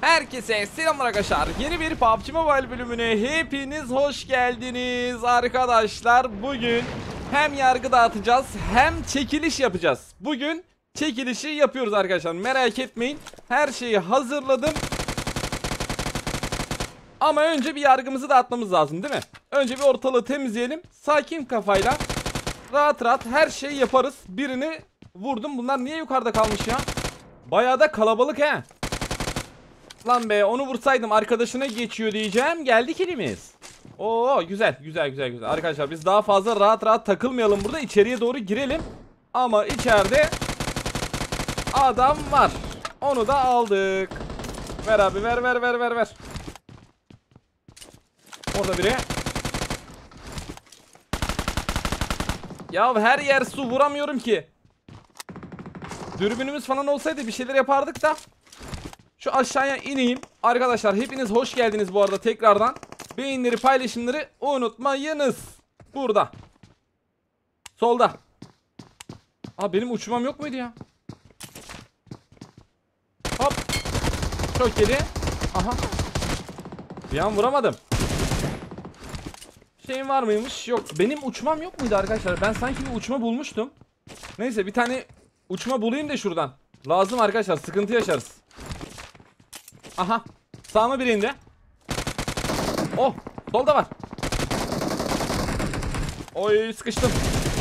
Herkese selamlar arkadaşlar. Yeni bir PUBG Mobile bölümüne hepiniz hoş geldiniz arkadaşlar. Bugün hem yargı dağıtacağız hem çekiliş yapacağız. Bugün çekilişi yapıyoruz arkadaşlar. Merak etmeyin. Her şeyi hazırladım. Ama önce bir yargımızı dağıtmamız lazım değil mi? Önce bir ortalığı temizleyelim. Sakin kafayla rahat rahat her şeyi yaparız. Birini vurdum. Bunlar niye yukarıda kalmış ya? Bayağı da kalabalık he. Lan be, onu vursaydım arkadaşına geçiyor diyeceğim. Geldik elimiz. Oo, güzel güzel güzel güzel. Arkadaşlar biz daha fazla rahat rahat takılmayalım burada. İçeriye doğru girelim. Ama içeride adam var. Onu da aldık. Ver abi, ver ver ver ver ver. Orada biri. Ya her yer su, vuramıyorum ki. Dürbünümüz falan olsaydı bir şeyler yapardık da. Şu aşağıya ineyim. Arkadaşlar hepiniz hoş geldiniz bu arada tekrardan. Beğenileri, paylaşımları unutmayınız. Burada. Solda. Aa, benim uçmam yok muydu ya? Hop. Çok geri. Aha. Bir an vuramadım. Şeyim var mıymış? Yok. Benim uçmam yok muydu arkadaşlar? Ben sanki bir uçma bulmuştum. Neyse, bir tane uçma bulayım da şuradan. Lazım arkadaşlar. Sıkıntı yaşarız. Aha. Sağıma biri indi. Oh. Solda var. Oy, sıkıştım.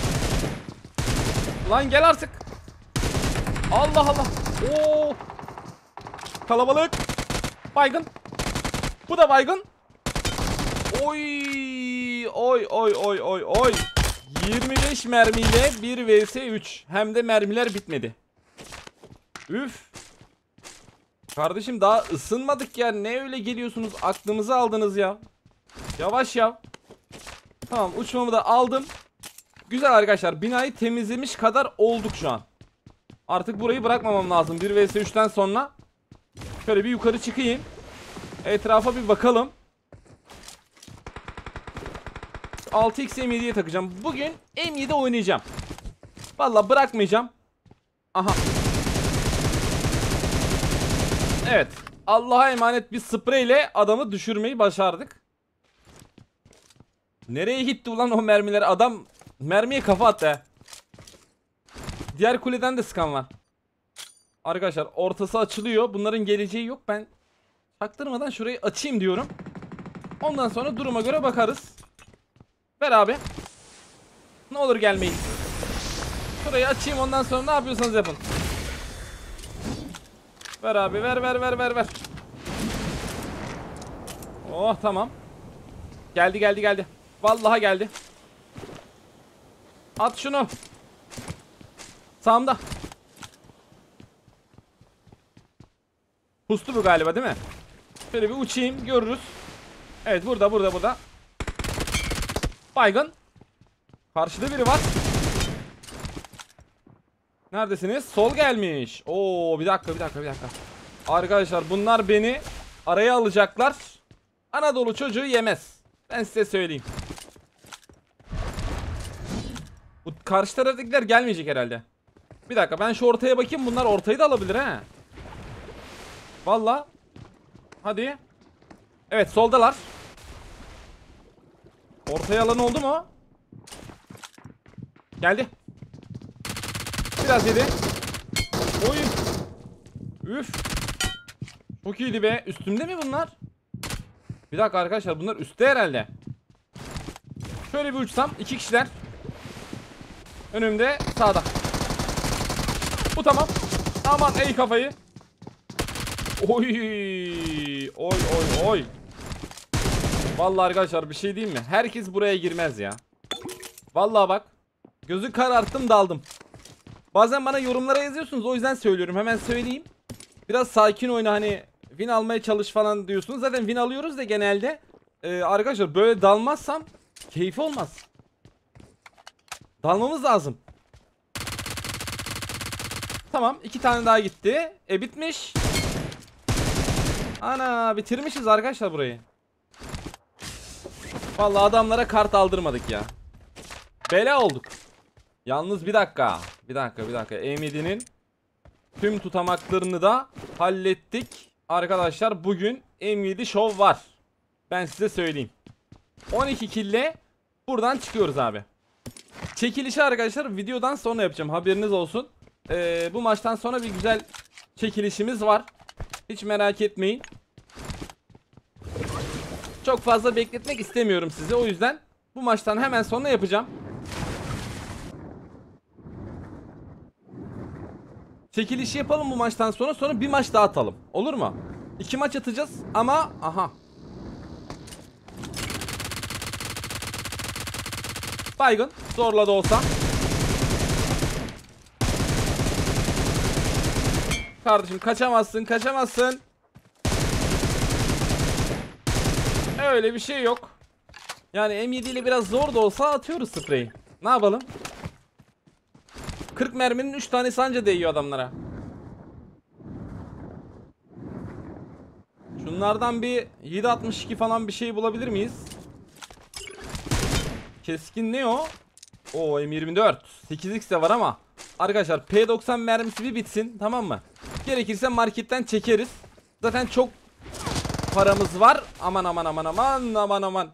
Lan gel artık. Allah Allah. Oo. Kalabalık. Baygın. Bu da baygın. Oy. Oy oy oy oy oy. 25 mermiyle 1 vs 3. Hem de mermiler bitmedi. Üf. Kardeşim daha ısınmadık ya. Ne öyle geliyorsunuz? Aklımızı aldınız ya. Yavaş ya. Tamam, uçmamı da aldım. Güzel arkadaşlar. Binayı temizlemiş kadar olduk şu an. Artık burayı bırakmamam lazım. 1 vs 3'ten sonra. Şöyle bir yukarı çıkayım. Etrafa bir bakalım. 6x M7'ye takacağım. Bugün M7 oynayacağım. Vallahi bırakmayacağım. Aha. Evet. Allah'a emanet bir spreyle adamı düşürmeyi başardık. Nereye gitti ulan o mermiler? Adam mermiye kafa attı he. Diğer kuleden de sıkan var. Arkadaşlar ortası açılıyor. Bunların geleceği yok. Ben çaktırmadan şurayı açayım diyorum. Ondan sonra duruma göre bakarız. Ver abi. Ne olur gelmeyin. Şurayı açayım, ondan sonra ne yapıyorsanız yapın. Ver abi, ver ver ver ver ver. Oh, tamam. Geldi geldi geldi. Vallahi geldi. At şunu. Sağımda. Pustu bu galiba değil mi? Şöyle bir uçayım, görürüz. Evet, burada burada burada. Baygın. Karşıda biri var. Neredesiniz? Sol gelmiş. Oo, bir dakika bir dakika bir dakika. Arkadaşlar bunlar beni araya alacaklar. Anadolu çocuğu yemez. Ben size söyleyeyim. Bu karşı taraftakiler gelmeyecek herhalde. Bir dakika, ben şu ortaya bakayım. Bunlar ortayı da alabilir he. Vallahi. Hadi. Evet, soldalar. Ortaya alan oldu mu? Geldi. Biraz yedi. Oy. Üf. Çok iyiydi be. Üstümde mi bunlar? Bir dakika arkadaşlar, bunlar üstte herhalde. Şöyle bir uçsam. 2 kişiler. Önümde, sağda. Bu tamam. Aman ey kafayı. Oy. Oy oy oy. Vallahi arkadaşlar bir şey diyeyim mi? Herkes buraya girmez ya. Vallahi bak. Gözü kararttım, daldım. Bazen bana yorumlara yazıyorsunuz, o yüzden söylüyorum, hemen söyleyeyim. Biraz sakin oyna, hani win almaya çalış falan diyorsunuz. Zaten win alıyoruz da genelde. Arkadaşlar böyle dalmazsam keyfi olmaz. Dalmamız lazım. Tamam, 2 tane daha gitti. Bitmiş. Ana, bitirmişiz arkadaşlar burayı. Vallahi adamlara kart aldırmadık ya. Bela olduk. Yalnız bir dakika. Bir dakika bir dakika. M7'nin tüm tutamaklarını da hallettik. Arkadaşlar bugün M7 Show var. Ben size söyleyeyim. 12 kille buradan çıkıyoruz abi. Çekilişi arkadaşlar videodan sonra yapacağım. Haberiniz olsun. Bu maçtan sonra bir güzel çekilişimiz var. Hiç merak etmeyin. Çok fazla bekletmek istemiyorum sizi. O yüzden bu maçtan hemen sonra yapacağım. Çekilişi yapalım bu maçtan sonra bir maç daha atalım. Olur mu? 2 maç atacağız ama aha. Baygın zorla da olsa. Kardeşim kaçamazsın. Öyle bir şey yok. Yani M7 ile biraz zor da olsa atıyoruz spreyi. Ne yapalım? 40 merminin 3 tanesi anca değiyor adamlara. Şunlardan bir 7.62 falan bir şey bulabilir miyiz? Keskin ne o? Oo M24 8x de var ama arkadaşlar P90 mermisi bir bitsin, tamam mı? Gerekirse marketten çekeriz. Zaten çok paramız var. Aman.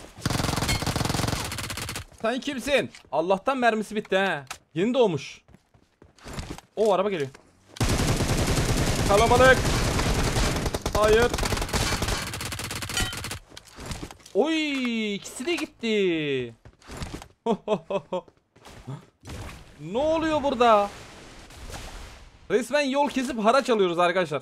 Sen kimsin? Allah'tan mermisi bitti he. Yeni doğmuş. O araba geliyor. Kalabalık. Hayır. Oy, ikisi de gitti. Ne oluyor burada? Resmen yol kesip haraç alıyoruz arkadaşlar.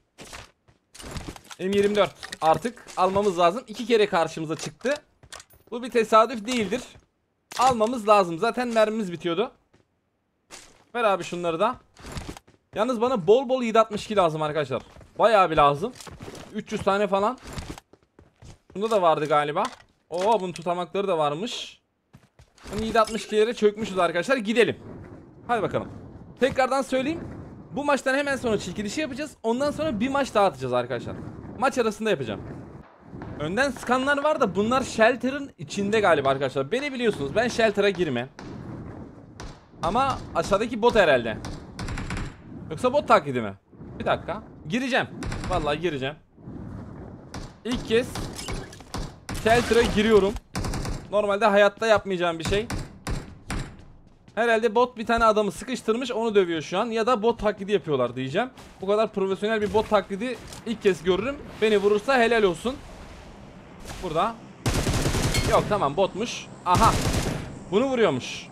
M24 artık almamız lazım. 2 kere karşımıza çıktı. Bu bir tesadüf değildir. Almamız lazım. Zaten mermimiz bitiyordu. Ver abi şunları da. Yalnız bana bol bol 7.62 lazım arkadaşlar. Bayağı bir lazım. 300 tane falan. Bunda da vardı galiba. Oo, bunun tutamakları da varmış. 7.62'lere çökmüşüz arkadaşlar. Gidelim. Hadi bakalım. Tekrardan söyleyeyim. Bu maçtan hemen sonra çekilişi yapacağız. Ondan sonra bir maç daha atacağız arkadaşlar. Maç arasında yapacağım. Önden skanlar var da bunlar shelter'ın içinde galiba arkadaşlar. Beni biliyorsunuz, ben shelter'a girmem. Ama aşağıdaki bot herhalde. Yoksa bot taklidi mi? Bir dakika. Gireceğim. Vallahi gireceğim. İlk kez shelter'a giriyorum. Normalde hayatta yapmayacağım bir şey. Herhalde bot bir tane adamı sıkıştırmış, onu dövüyor şu an. Ya da bot taklidi yapıyorlar diyeceğim. Bu kadar profesyonel bir bot taklidi ilk kez görürüm. Beni vurursa helal olsun. Burada. Yok, tamam, botmuş. Aha. Bunu vuruyormuş.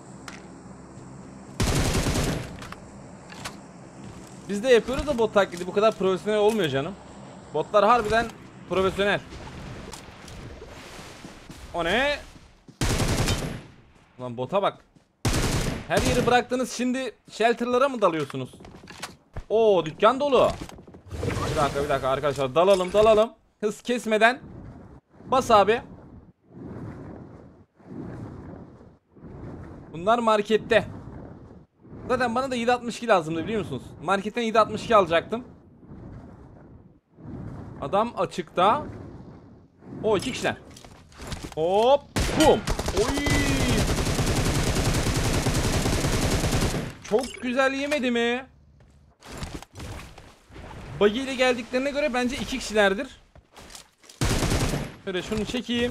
Biz de yapıyoruz da bot taklidi bu kadar profesyonel olmuyor canım. Botlar harbiden profesyonel. O ne? Lan bota bak. Her yeri bıraktınız, şimdi shelter'lara mı dalıyorsunuz? Oo, dükkan dolu. Bir dakika arkadaşlar, dalalım. Hız kesmeden. Bas abi. Bunlar markette. Zaten bana da 7.62 lazımdı, biliyor musunuz? Marketten 7.62 alacaktım. Adam açıkta. O 2 kişiler. Hop, bum. Oy. Çok güzel yemedi mi? Buggy ile geldiklerine göre bence 2 kişilerdir. Şöyle şunu çekeyim.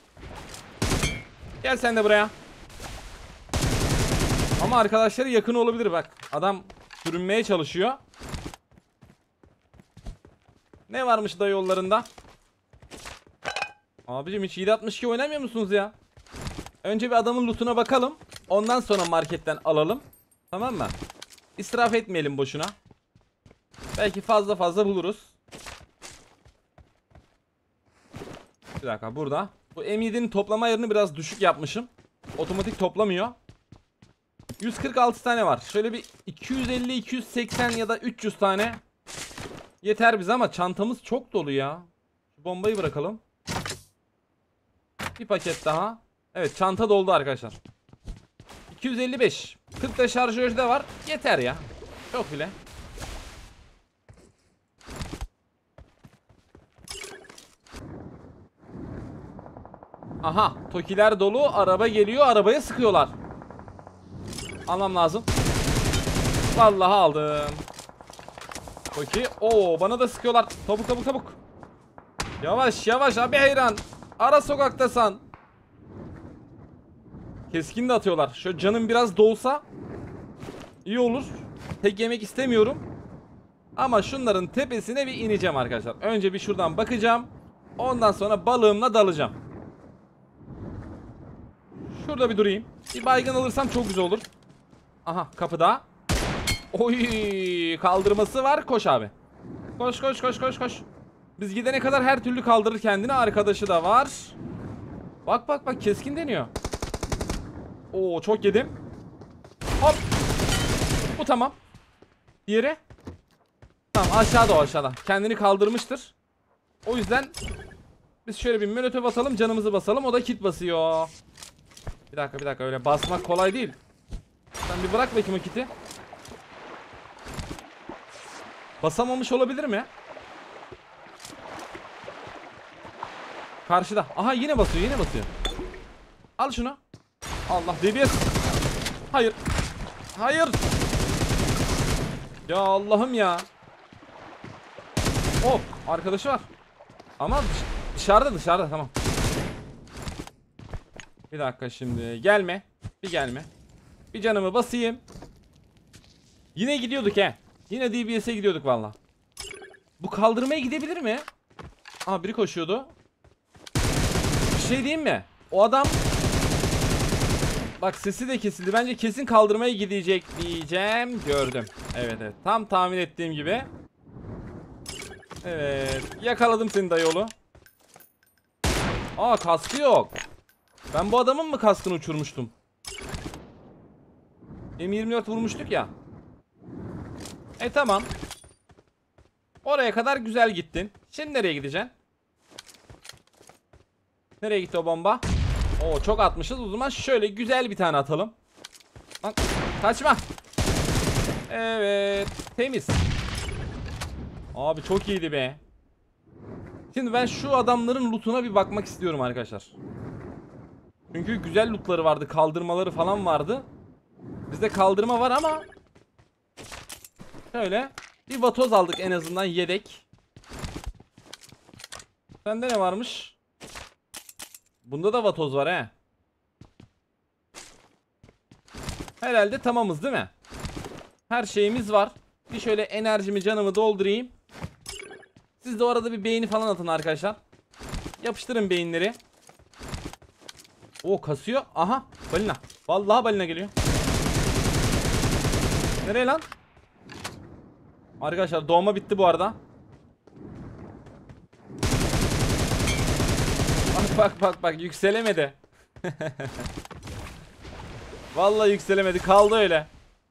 Gel sen de buraya. Ama arkadaşları yakın olabilir bak. Adam sürünmeye çalışıyor. Ne varmış da yollarında? Abicim hiç 7.62 oynamıyor musunuz ya? Önce bir adamın lootuna bakalım. Ondan sonra marketten alalım. Tamam mı? İsraf etmeyelim boşuna. Belki fazla buluruz. Bir dakika, burada. Bu M7'nin toplama ayarını biraz düşük yapmışım. Otomatik toplamıyor. 146 tane var. Şöyle bir 250, 280 ya da 300 tane yeter bize ama çantamız çok dolu ya. Şu bombayı bırakalım. Bir paket daha. Evet, çanta doldu arkadaşlar. 255. 40 da şarjörü de var. Yeter ya. Çok bile. Aha, tokiler dolu, araba geliyor, arabaya sıkıyorlar. Almam lazım. Vallahi aldım. Toki. Oo, bana da sıkıyorlar. Tabuk tabuk tabuk. Yavaş yavaş abi hayran. Ara sokaktasan. Keskin de atıyorlar. Şöyle canım biraz dolsa iyi olur. Tek yemek istemiyorum. Ama şunların tepesine bir ineceğim arkadaşlar. Önce bir şuradan bakacağım. Ondan sonra balığımla dalacağım. Şurada bir durayım. Bir baygın alırsam çok güzel olur. Aha, kapıda. Oy, kaldırması var. Koş abi. Koş koş koş koş koş. Biz gidene kadar her türlü kaldırır kendini. Arkadaşı da var. Bak bak bak, keskin deniyor. Oo, çok yedim. Hop. Bu tamam. Diğeri. Tamam, aşağıda, o aşağıda. Kendini kaldırmıştır. O yüzden biz şöyle bir molotof atalım, canımızı basalım. O da kit basıyor. Bir dakika bir dakika, öyle basmak kolay değil. Sen bir bırak bakayım o kiti. Basamamış olabilir mi? Karşıda. Aha, yine basıyor, yine basıyor. Al şunu. Allah, DBS. Hayır. Hayır. Ya Allah'ım ya. Hop, arkadaşı var. Ama dışarıda tamam. Bir dakika şimdi. Gelme. Bir gelme. Bir canımı basayım. Yine gidiyorduk he. Yine DBS'e gidiyorduk valla. Bu kaldırmaya gidebilir mi? Aa, biri koşuyordu. Bir şey diyeyim mi? O adam... Bak, sesi de kesildi. Bence kesin kaldırmaya gidecek diyeceğim. Gördüm. Evet evet. Tam tahmin ettiğim gibi. Evet. Yakaladım seni dayıoğlu. Aa, kaskı yok. Ben bu adamın mı kaskını uçurmuştum? M24 vurmuştuk ya. Tamam. Oraya kadar güzel gittin. Şimdi nereye gideceksin? Nereye gitti o bomba? Oo, çok atmışız. O zaman şöyle güzel bir tane atalım. Bak, kaçma. Evet. Temiz. Abi çok iyiydi be. Şimdi ben şu adamların lootuna bir bakmak istiyorum arkadaşlar. Çünkü güzel lootları vardı. Kaldırmaları falan vardı. Bizde kaldırma var ama şöyle bir vatoz aldık en azından, yedek. Sende ne varmış? Bunda da vatoz var he. Herhalde tamamız değil mi? Her şeyimiz var. Bir şöyle enerjimi, canımı doldurayım. Siz de o arada bir beğeni falan atın arkadaşlar. Yapıştırın beyinleri. O kasıyor. Aha, balina. Vallahi balina geliyor. Nereye lan? Arkadaşlar doğma bitti bu arada. Bak bak bak bak, yükselemedi. Vallahi yükselemedi, kaldı öyle.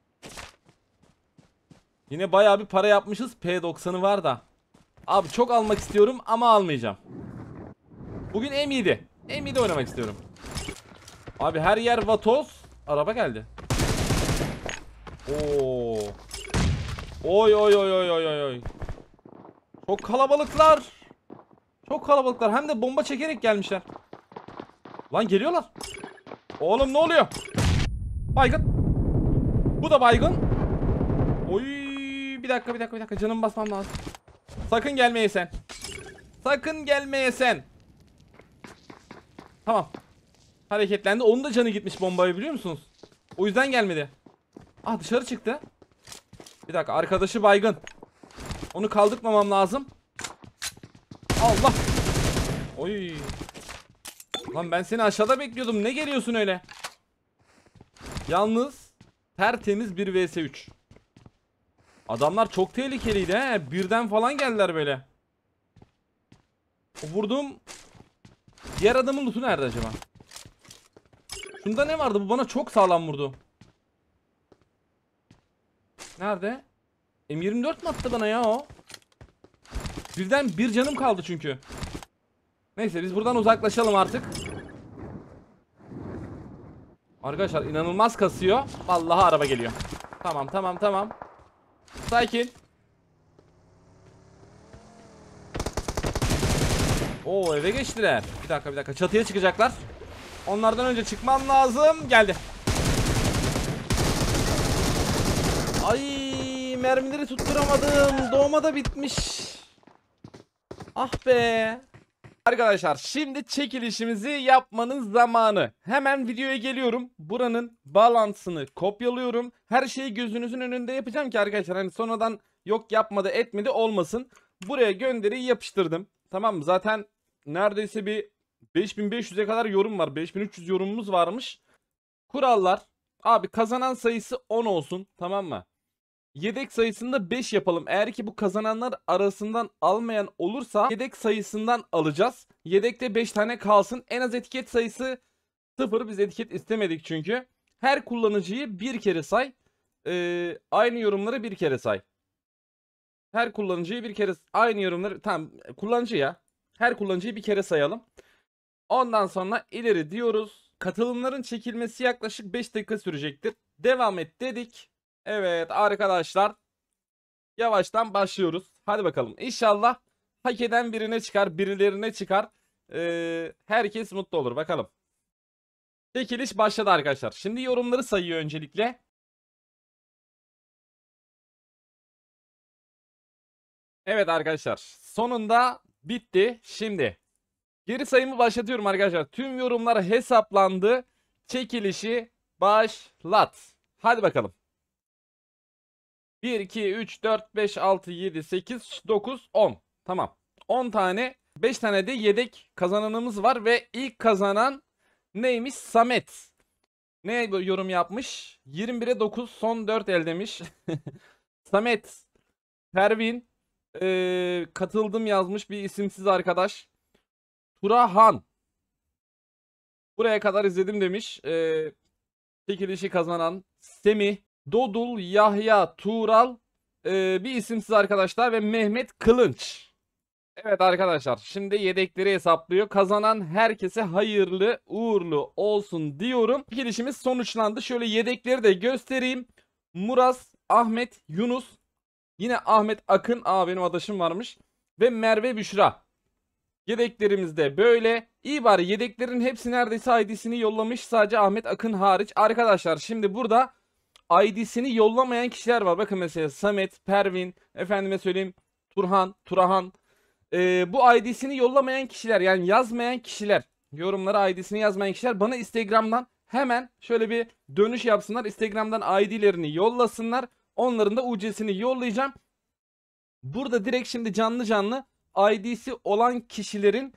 Yine bayağı bir para yapmışız. P90'ı var da. Abi çok almak istiyorum ama almayacağım. Bugün M7 oynamak istiyorum. Abi her yer vatoz. Araba geldi. Oo. Oy oy oy oy oy oy. Çok kalabalıklar. Çok kalabalıklar. Hem de bomba çekerek gelmişler. Lan geliyorlar. Oğlum ne oluyor? Baygın. Bu da baygın. Oy, bir dakika bir dakika bir dakika. Canımı basmam lazım. Sakın gelmeye sen. Sakın gelmeye sen. Tamam. Hareketlendi. Onun da canı gitmiş bombaya, biliyor musunuz? O yüzden gelmedi. Ah, dışarı çıktı. Bir dakika, arkadaşı baygın. Onu kaldırmamam lazım. Allah. Oy. Lan ben seni aşağıda bekliyordum. Ne geliyorsun öyle? Yalnız tertemiz bir vs 3. Adamlar çok tehlikeliydi he. Birden falan geldiler böyle. O vurduğum diğer adamın lootu nerede acaba? Şunda ne vardı? Bu bana çok sağlam vurdu. Nerede? M24 mi attı bana ya o? Birden bir canım kaldı çünkü. Neyse, biz buradan uzaklaşalım artık. Arkadaşlar inanılmaz kasıyor. Vallahi araba geliyor. Tamam tamam tamam. Sakin. Oo, eve geçtiler. Bir dakika bir dakika, çatıya çıkacaklar. Onlardan önce çıkmam lazım. Geldi. Ay, mermileri tutturamadım. Doğmada bitmiş. Ah be. Arkadaşlar şimdi çekilişimizi yapmanın zamanı. Hemen videoya geliyorum. Buranın bağlantısını kopyalıyorum. Her şeyi gözünüzün önünde yapacağım ki arkadaşlar hani sonradan yok yapmadı etmedi olmasın. Buraya gönderiyi yapıştırdım. Tamam mı? Zaten neredeyse bir 5500'e kadar yorum var. 5300 yorumumuz varmış. Kurallar. Abi kazanan sayısı 10 olsun. Tamam mı? Yedek sayısında 5 yapalım. Eğer ki bu kazananlar arasından almayan olursa yedek sayısından alacağız. Yedekte 5 tane kalsın. En az etiket sayısı 0. Biz etiket istemedik çünkü. Her kullanıcıyı bir kere say. Aynı yorumları bir kere say. Her kullanıcıyı bir kere aynı yorumları tamam kullanıcı ya. Her kullanıcıyı bir kere sayalım. Ondan sonra ileri diyoruz. Katılımların çekilmesi yaklaşık 5 dakika sürecektir. Devam et dedik. Evet arkadaşlar. Yavaştan başlıyoruz. Hadi bakalım. İnşallah hak eden birine çıkar, birilerine çıkar. Herkes mutlu olur. Bakalım. Çekiliş başladı arkadaşlar. Şimdi yorumları sayıyor öncelikle. Evet arkadaşlar. Sonunda bitti. Şimdi geri sayımı başlatıyorum arkadaşlar. Tüm yorumlar hesaplandı. Çekilişi başlat. Hadi bakalım. 1, 2, 3, 4, 5, 6, 7, 8, 9, 10. Tamam. 10 tane, 5 tane de yedek kazananımız var ve ilk kazanan neymiş? Samet. Ne yorum yapmış? 21'e 9 son 4 el demiş. Samet. Pervin. Katıldım yazmış bir isimsiz arkadaş. Turahan. Buraya kadar izledim demiş. Çekilişi kazanan Semih. Dodul, Yahya, Tural, bir isimsiz arkadaşlar ve Mehmet Kılınç. Evet arkadaşlar şimdi yedekleri hesaplıyor. Kazanan herkese hayırlı uğurlu olsun diyorum. Çekilişimiz sonuçlandı. Şöyle yedekleri de göstereyim. Muraz, Ahmet, Yunus. Yine Ahmet Akın. Benim adaşım varmış. Ve Merve Büşra. Yedeklerimiz de böyle. İyi bari yedeklerin hepsi neredeyse ID'sini yollamış. Sadece Ahmet Akın hariç. Arkadaşlar şimdi burada ID'sini yollamayan kişiler var. Bakın mesela Samet, Pervin, efendime söyleyeyim Turahan. Bu ID'sini yollamayan kişiler yani yazmayan kişiler, yorumlara ID'sini yazmayan kişiler bana Instagram'dan hemen şöyle bir dönüş yapsınlar. Instagram'dan ID'lerini yollasınlar. Onların da UC'sini yollayacağım. Burada direkt şimdi canlı canlı ID'si olan kişilerin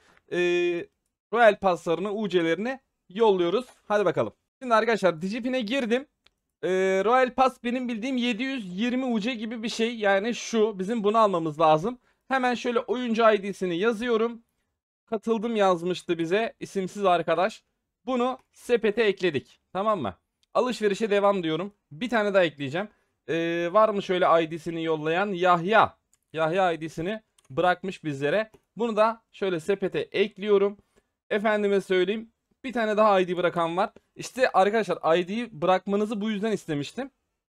Royal Pass'larını, UC'lerini yolluyoruz. Hadi bakalım. Şimdi arkadaşlar Digipin'e girdim. Royal Pass benim bildiğim 720 UC gibi bir şey. Yani şu bizim bunu almamız lazım. Hemen şöyle oyuncu ID'sini yazıyorum. Katıldım yazmıştı bize isimsiz arkadaş. Bunu sepete ekledik. Tamam mı? Alışverişe devam diyorum. Bir tane daha ekleyeceğim. Var mı şöyle ID'sini yollayan? Yahya. Yahya ID'sini bırakmış bizlere. Bunu da şöyle sepete ekliyorum. Efendime söyleyeyim. Bir tane daha ID bırakan var. İşte arkadaşlar ID'yi bırakmanızı bu yüzden istemiştim.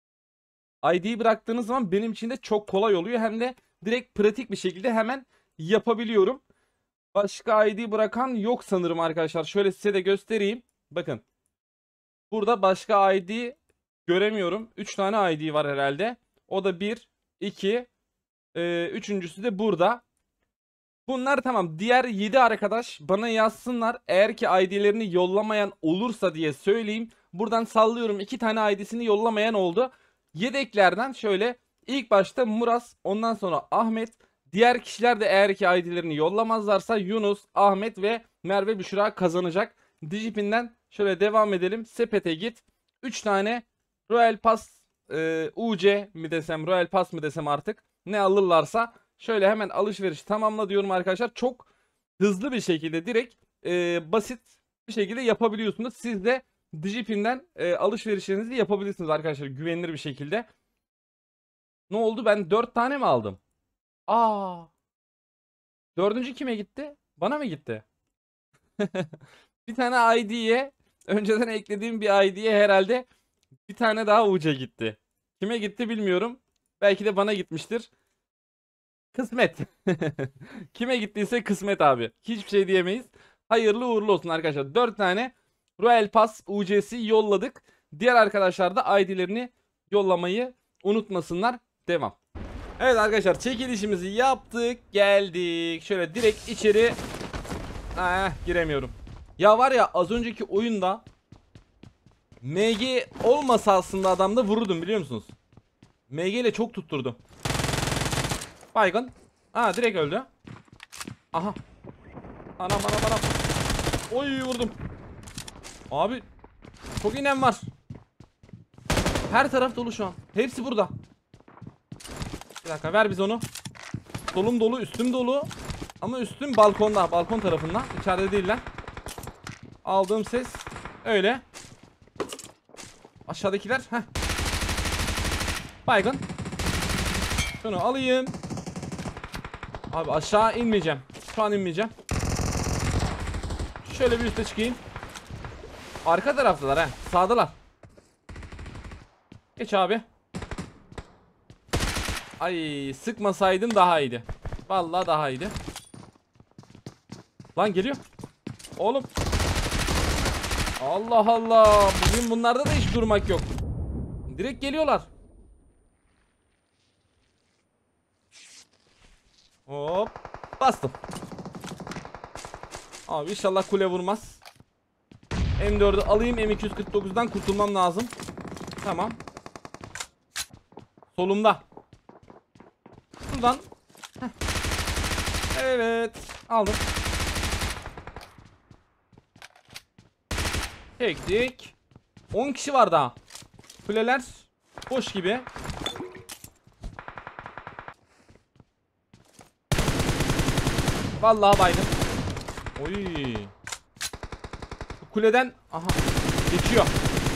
ID'yi bıraktığınız zaman benim için de çok kolay oluyor. Hem de direkt pratik bir şekilde hemen yapabiliyorum. Başka ID bırakan yok sanırım arkadaşlar. Şöyle size de göstereyim. Bakın. Burada başka ID göremiyorum. 3 tane ID var herhalde. O da 1, 2, üçüncüsü de burada. Bunlar tamam. Diğer 7 arkadaş bana yazsınlar. Eğer ki ID'lerini yollamayan olursa diye söyleyeyim. Buradan sallıyorum. 2 tane ID'sini yollamayan oldu. Yedeklerden şöyle ilk başta Muraz, ondan sonra Ahmet. Diğer kişiler de eğer ki ID'lerini yollamazlarsa Yunus, Ahmet ve Merve Büşra kazanacak. Digipin'den şöyle devam edelim. Sepete git. 3 tane Royal Pass UC mi desem, Royal Pass mı desem artık. Ne alırlarsa şöyle hemen alışveriş tamamla diyorum arkadaşlar. Çok hızlı bir şekilde direkt basit bir şekilde yapabiliyorsunuz. Siz de Digipin'den alışverişlerinizi yapabilirsiniz arkadaşlar güvenilir bir şekilde. Ne oldu? Ben 4 tane mi aldım? Aa. Dördüncü kime gitti? Bana mı gitti? Bir tane ID'ye önceden eklediğim bir ID'ye herhalde bir tane daha UC gitti. Kime gitti bilmiyorum. Belki de bana gitmiştir. Kısmet. Kime gittiyse kısmet abi. Hiçbir şey diyemeyiz. Hayırlı uğurlu olsun arkadaşlar. 4 tane Royal Pass UC'si yolladık. Diğer arkadaşlar da ID'lerini yollamayı unutmasınlar. Devam. Evet arkadaşlar, çekilişimizi yaptık. Geldik. Şöyle direkt içeri. Giremiyorum. Ya var ya, az önceki oyunda MG olmasa aslında adamda vururdum, biliyor musunuz? MG ile çok tutturdu. Baygın. Direkt öldü. Aha. Anam. Oy, vurdum. Abi çok inen var. Her taraf dolu şu an. Hepsi burada. Bir dakika, ver biz onu. Solum dolu, üstüm dolu. Ama üstüm balkonda. Balkon tarafında. İçeride değiller. Aldığım ses öyle. Aşağıdakiler. Baygın. Şunu alayım. Abi aşağı inmeyeceğim. Şu an inmeyeceğim. Şöyle bir üste çıkayım. Arka taraftalar Sağdalar. Geç abi. Ay, sıkmasaydım daha iyiydi. Vallahi daha iyiydi. Lan geliyor. Oğlum. Allah Allah. Bugün bunlarda da hiç durmak yok. Direkt geliyorlar. Hop. Bastım. Abi inşallah kule vurmaz. M4'ü alayım. M249'dan kurtulmam lazım. Tamam. Solumda. Buradan. Evet. Aldım. Çektik. 10 kişi var daha. Kuleler boş gibi. Vallahi baygın. Oy. Kuleden geçiyor.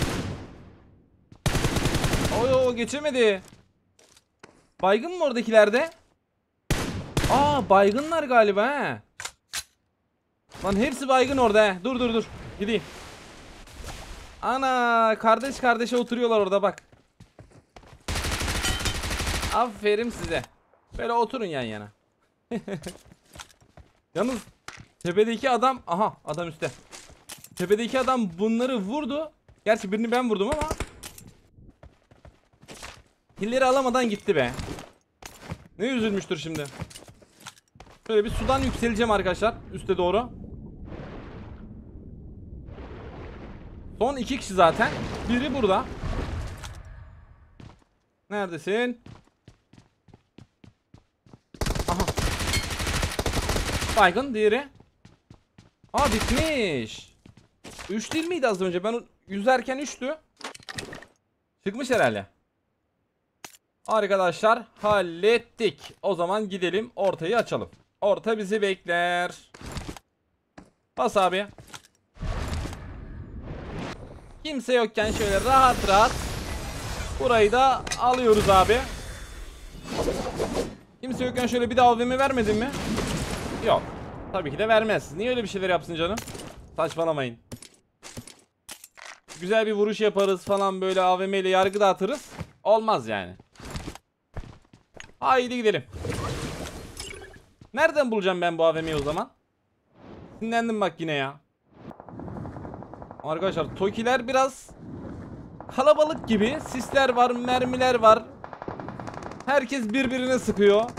Oy, geçemedi. Baygın mı oradakilerde? Baygınlar galiba Lan hepsi baygın orada Dur. Gideyim. Ana, kardeş kardeşe oturuyorlar orada bak. Aferin size. Böyle oturun yan yana. Yalnız tepedeki adam, adam üstte. Tepedeki adam bunları vurdu. Gerçi birini ben vurdum ama killeri alamadan gitti be. Ne üzülmüştür şimdi. Şöyle bir sudan yükseleceğim arkadaşlar, üste doğru. Son 2 kişi zaten. Biri burada. Neredesin? Baygın diğeri. Bitmiş. 3 değil miydi az önce? Ben yüzerken 3'tü. Çıkmış herhalde. Arkadaşlar hallettik. O zaman gidelim ortayı açalım. Orta bizi bekler. Bas abi. Kimse yokken şöyle rahat rahat burayı da alıyoruz abi. Kimse yokken şöyle bir de AVM vermedin mi? Yok. Tabii ki de vermez. Niye öyle bir şeyler yapsın canım? Saçmalamayın. Güzel bir vuruş yaparız falan, böyle AVM ile yargı dağıtırız. Olmaz yani. Haydi gidelim. Nereden bulacağım ben bu AVM'yi o zaman? Sinirlendim bak yine ya. Arkadaşlar Tokiler biraz kalabalık gibi. Sisler var, mermiler var. Herkes birbirine sıkıyor.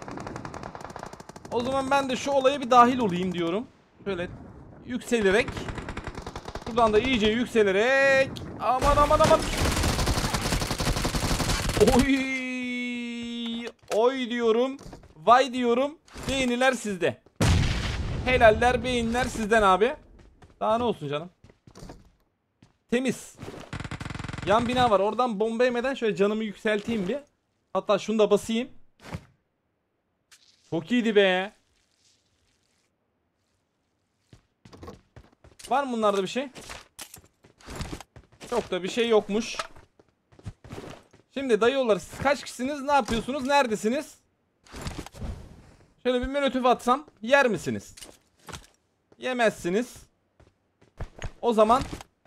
O zaman ben de şu olaya bir dahil olayım diyorum. Şöyle yükselerek. Buradan da iyice yükselerek. Aman. Oy diyorum. Vay diyorum. Beğeniler sizde. Helaller, beğeniler sizden abi. Daha ne olsun canım. Temiz. Yan bina var. Oradan bomba yemeden şöyle canımı yükselteyim bir. Hatta şunu da basayım. Çok iyiydi be. Var mı bunlarda bir şey? Çok da bir şey yokmuş. Şimdi dayıoğulları, siz kaç kişisiniz? Ne yapıyorsunuz? Neredesiniz? Şöyle bir molotof atsam yer misiniz? Yemezsiniz. O zaman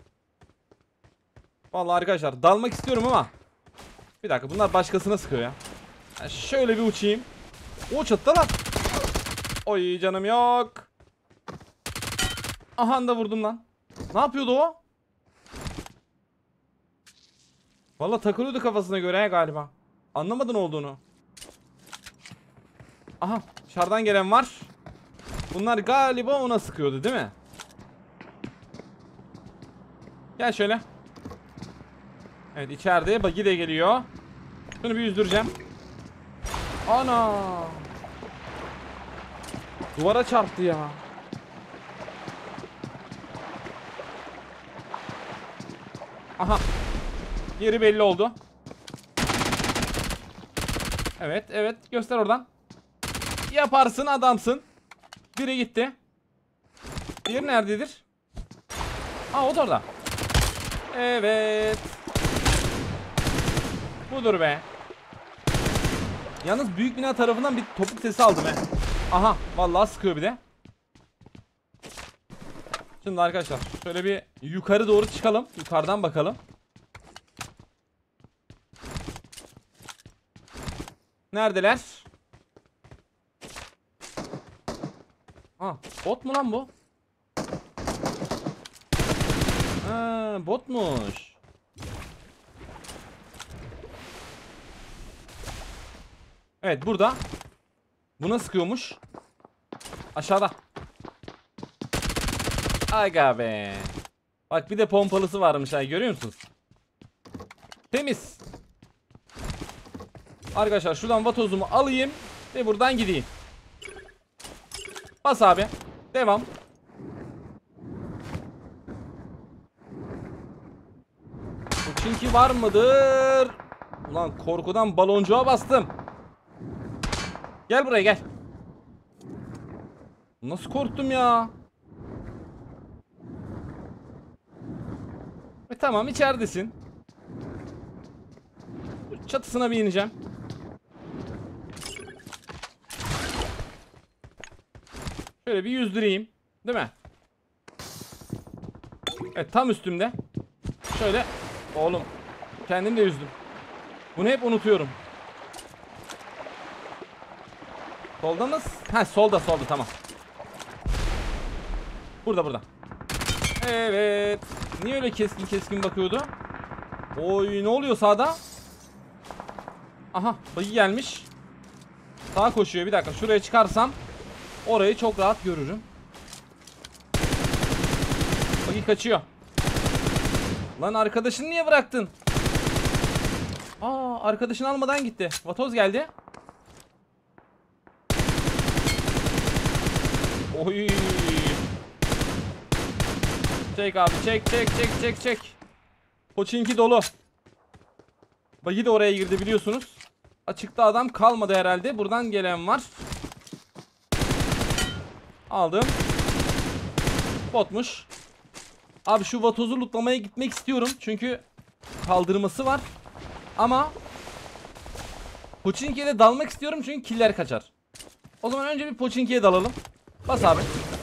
vallahi arkadaşlar dalmak istiyorum ama bir dakika, bunlar başkasına sıkıyor ya. Şöyle bir uçayım. O çatıdalar. Oy, canım yok. Aha da vurdum lan. Ne yapıyordu o? Vallahi takılıyordu kafasına göre galiba. Anlamadın olduğunu. Aha, dışarıdan gelen var. Bunlar galiba ona sıkıyordu değil mi? Gel şöyle. Evet, içeride buggy de geliyor. Şunu bir yüzdüreceğim. Ana! Duvara çarptı ya. Aha. Yeri belli oldu. Evet, evet. Göster oradan. Yaparsın, adamsın. Biri gitti. Diğeri nerededir? Aa, o da orada. Evet. Budur be. Yalnız büyük bina tarafından bir topuk sesi aldım he. Aha, vallahi sıkıyor bir de. Şimdi arkadaşlar şöyle bir yukarı doğru çıkalım. Yukarıdan bakalım. Neredeler? Ha, bot mu lan bu? Ha, botmuş. Evet, burada. Buna sıkıyormuş. Aşağıda. Aga be. Bak, bir de pompalısı varmış ha, görüyor musunuz? Temiz. Arkadaşlar şuradan vatozumu alayım ve buradan gideyim. Bas abi. Devam. Çünkü var mıdır? Ulan korkudan baloncuğa bastım. Gel buraya, gel. Nasıl korktum ya? Tamam, içeridesin. Çatısına bir ineceğim. Şöyle bir yüzdüreyim. Değil mi? Evet, tam üstümde. Şöyle. Oğlum, kendim de yüzdüm. Bunu hep unutuyorum. Solda mı? Ha, solda tamam. Burada. Evet. Niye öyle keskin bakıyordu? Oy, ne oluyor sağda? Aha, buggy gelmiş. Sağa koşuyor, bir dakika. Şuraya çıkarsam orayı çok rahat görürüm. Buggy kaçıyor. Lan, arkadaşını niye bıraktın? Aa, arkadaşını almadan gitti. Vatoz geldi. Oy. Çek abi, çek. Koçinki dolu. Buggy de oraya girdi biliyorsunuz. Açıkta adam kalmadı herhalde. Buradan gelen var. Aldım. Botmuş. Abi, şu vatozu lootlamaya gitmek istiyorum. Çünkü kaldırması var. Ama Pochinki'ye de dalmak istiyorum çünkü killer kaçar. O zaman önce bir Pochinki'ye dalalım. Bas abi.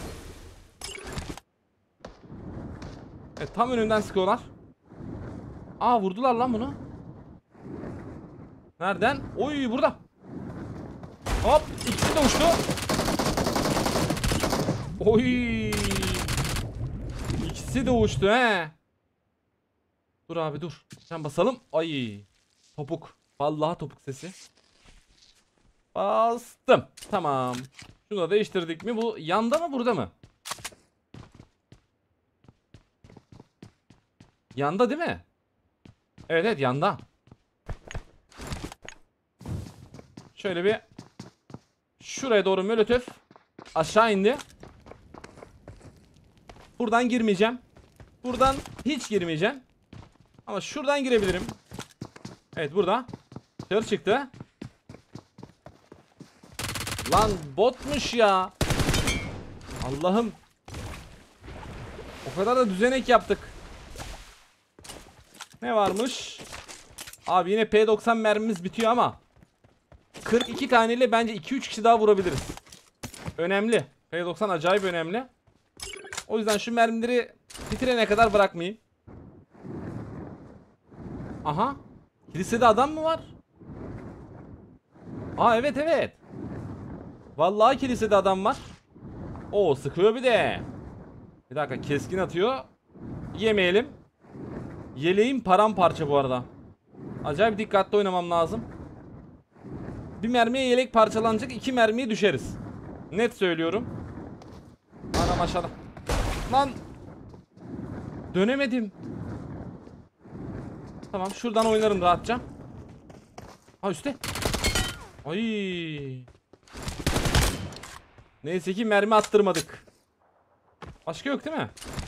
Evet, tam önünden sıkıyorlar. Aa, vurdular lan bunu. Nereden? Oy, burada. Hop, ikisi de uçtu. Oy. İkisi de uçtu he. Dur abi, dur. Sen basalım. Ay. Topuk. Vallahi topuk sesi. Bastım. Tamam. Şunu da değiştirdik mi? Bu yanda mı, burada mı? Yanda değil mi? Evet, yanda. Şöyle bir şuraya doğru molotof. Aşağı indi. Buradan girmeyeceğim. Buradan hiç girmeyeceğim. Ama şuradan girebilirim. Evet, burada. Dışarı çıktı. Lan, botmuş ya. Allah'ım. O kadar da düzenek yaptık. Ne varmış? Abi, yine P90 mermimiz bitiyor ama 42 taneyle bence 2-3 kişi daha vurabiliriz. Önemli. P90 acayip önemli. O yüzden şu mermileri bitirene kadar bırakmayayım. Aha. Kilisede adam mı var? Aa, evet. Vallahi kilisede adam var. Oo, sıkıyor bir de. Bir dakika, keskin atıyor. Yemeyelim. Yeleğim paramparça bu arada. Acayip dikkatli oynamam lazım. Bir mermiye yelek parçalanacak, 2 mermiye düşeriz. Net söylüyorum. Anam aşağıda. Lan. Dönemedim. Tamam, şuradan oynarım rahatça. Ha, üstte. Ay. Neyse ki mermi attırmadık. Başka yok değil mi?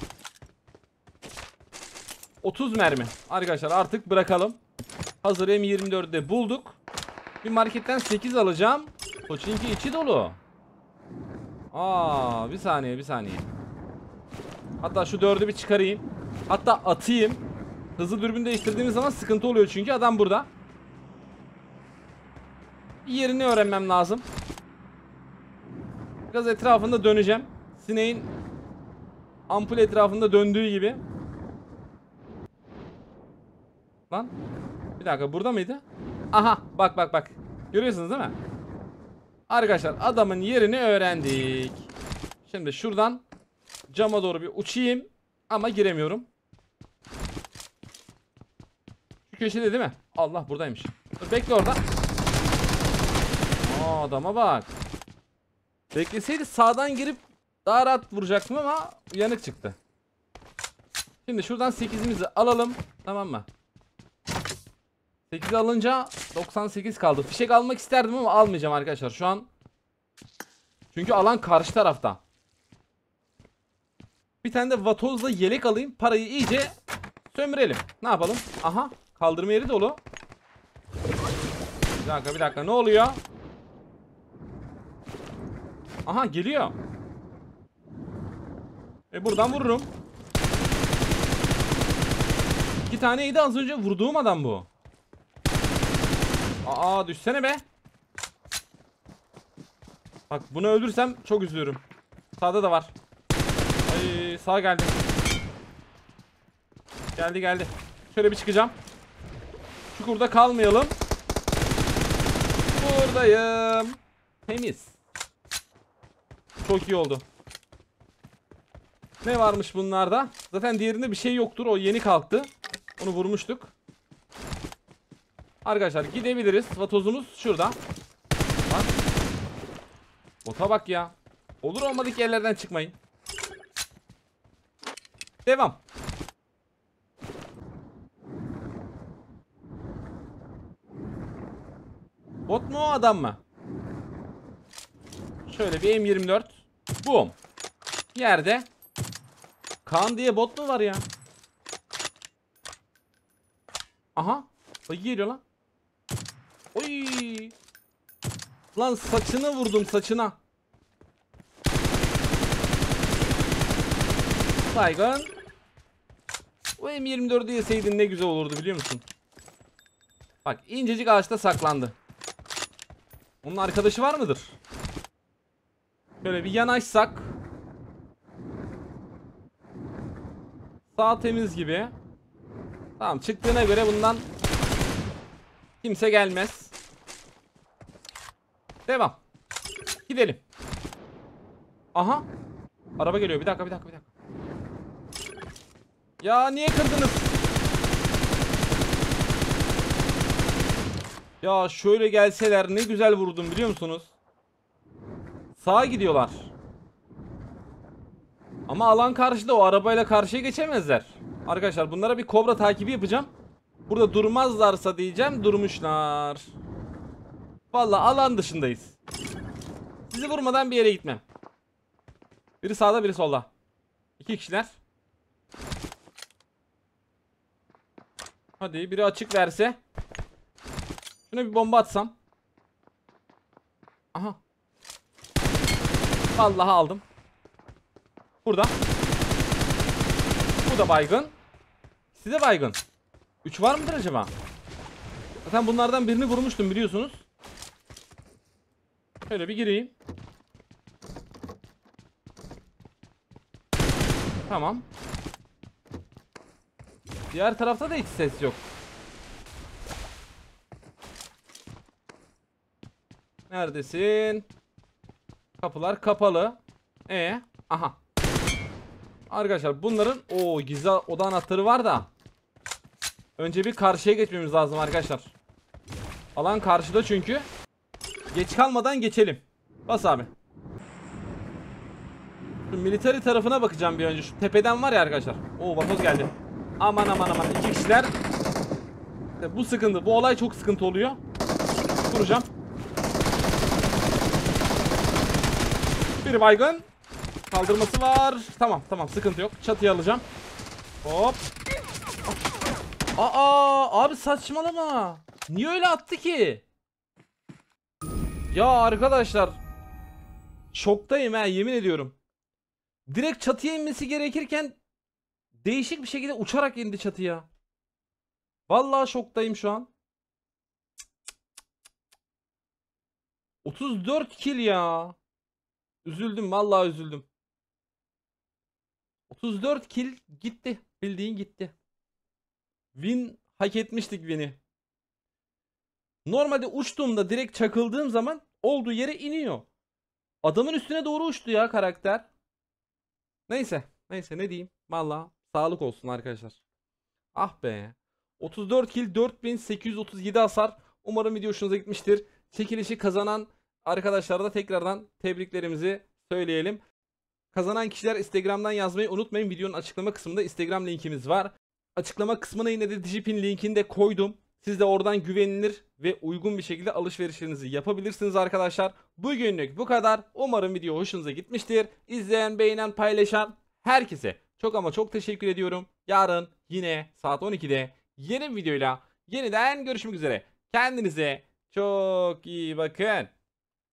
30 mermi. Arkadaşlar artık bırakalım. Hazır M24'ü de bulduk. Bir marketten 8 alacağım. Koçinki içi dolu. Aa, bir saniye. Hatta şu 4'ü bir çıkarayım. Hatta atayım. Hızlı dürbün değiştirdiğimiz zaman sıkıntı oluyor çünkü adam burada. Yerini öğrenmem lazım. Biraz etrafında döneceğim. Sineğin ampul etrafında döndüğü gibi. Lan. Bir dakika, burada mıydı? Aha, bak. Görüyorsunuz değil mi? Arkadaşlar adamın yerini öğrendik. Şimdi şuradan cama doğru bir uçayım. Ama giremiyorum. Şu köşede değil mi? Allah, buradaymış. Dur, bekle orada. Aa, adama bak. Bekleseydi sağdan girip daha rahat vuracaktım ama uyanık çıktı. Şimdi şuradan 8'imizi alalım. Tamam mı? 8 alınca 98 kaldı. Fişek almak isterdim ama almayacağım arkadaşlar şu an. Çünkü alan karşı tarafta. Bir tane de vatozla yelek alayım. Parayı iyice sömürelim. Ne yapalım? Aha, kaldırma yeri dolu. Bir dakika, ne oluyor? Aha, geliyor. Buradan vururum. 2 taneydi az önce vurduğum adam bu. Aa, düşsene be. Bak, bunu öldürsem çok üzülürüm. Sağda da var. Ay, sağ geldi. Geldi. Şöyle bir çıkacağım. Çukurda kalmayalım. Buradayım. Temiz. Çok iyi oldu. Ne varmış bunlarda? Zaten diğerinde bir şey yoktur. O yeni kalktı. Onu vurmuştuk. Arkadaşlar gidebiliriz. Vatozumuz şurada. Bak. Bota bak ya. Olur olmadık yerlerden çıkmayın. Devam. Bot mu o, adam mı? Şöyle bir M24. Boom. Yerde. Kaan diye bot mu var ya? Aha. Bak, geliyor lan. Oy. Lan saçını vurdum, saçına. Baygın. O M24'ü yeseydin ne güzel olurdu biliyor musun? Bak, incecik ağaçta saklandı. Onun arkadaşı var mıdır? Şöyle bir yanaşsak. Sağ temiz gibi. Tamam, çıktığına göre bundan kimse gelmez. Devam. Gidelim. Aha. Araba geliyor. Bir dakika. Ya niye kırdınız? Ya şöyle gelseler ne güzel vurdum biliyor musunuz? Sağa gidiyorlar. Ama alan karşıda, o arabayla karşıya geçemezler. Arkadaşlar bunlara bir kobra takibi yapacağım. Burada durmazlarsa diyeceğim, durmuşlar. Vallahi alan dışındayız. Sizi vurmadan bir yere gitmem. Biri sağda, biri solda. 2 kişiler. Hadi biri açık verse. Şuna bir bomba atsam. Aha. Vallahi aldım. Burada. Bu da baygın. Size baygın. 3 var mıdır acaba? Zaten bunlardan birini vurmuştum biliyorsunuz. Şöyle bir gireyim. Tamam. Diğer tarafta da hiç ses yok. Neredesin? Kapılar kapalı. Aha. Arkadaşlar bunların gizli oda anahtarı var da. Önce bir karşıya geçmemiz lazım arkadaşlar. Alan karşıda çünkü. Geç kalmadan geçelim. Bas abi. Şu military tarafına bakacağım bir önce. Şu tepeden var ya arkadaşlar. Oo, vatoz geldi. Aman aman aman. 2 kişiler. Bu sıkıntı. Bu olay çok sıkıntı oluyor. Duracağım. Bir baygın. Kaldırması var. Tamam tamam, sıkıntı yok. Çatıya alacağım. Hop. Aa abi, saçmalama. Niye öyle attı ki? Ya arkadaşlar, şoktayım ha, yemin ediyorum. Direkt çatıya inmesi gerekirken değişik bir şekilde uçarak indi çatıya. Vallahi şoktayım şu an. 34 kill ya. Üzüldüm, vallahi üzüldüm. 34 kill gitti. Bildiğin gitti. Win hak etmiştik win'i. Normalde uçtuğumda direkt çakıldığım zaman olduğu yere iniyor. Adamın üstüne doğru uçtu ya karakter. Neyse. Neyse, ne diyeyim. Vallahi sağlık olsun arkadaşlar. Ah be. 34 kill, 4837 hasar. Umarım video hoşunuza gitmiştir. Çekilişi kazanan arkadaşlara da tekrardan tebriklerimizi söyleyelim. Kazanan kişiler Instagram'dan yazmayı unutmayın. Videonun açıklama kısmında Instagram linkimiz var. Açıklama kısmına yine de Digipin linkini de koydum. Siz de oradan güvenilir ve uygun bir şekilde alışverişlerinizi yapabilirsiniz arkadaşlar. Bugünlük bu kadar. Umarım video hoşunuza gitmiştir. İzleyen, beğenen, paylaşan herkese çok ama çok teşekkür ediyorum. Yarın yine saat 12'de yeni bir videoyla yeniden görüşmek üzere. Kendinize çok iyi bakın.